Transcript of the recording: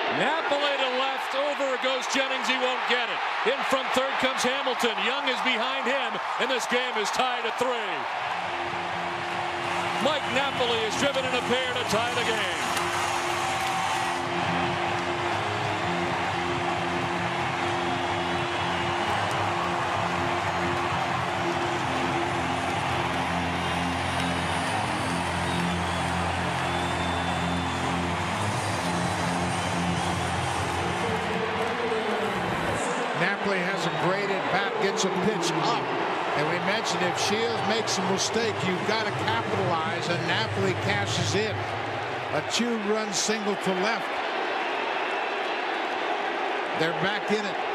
Napoli to left, over goes Jennings, he won't get it. In from third comes Hamilton. Young is behind him, and this game is tied at 3. Mike Napoli is driven in a pair to tie the game. Napoli has a great at-bat, gets a pitch up. And we mentioned if Shields makes a mistake, you've got to capitalize, and Napoli cashes in. A 2-run single to left. They're back in it.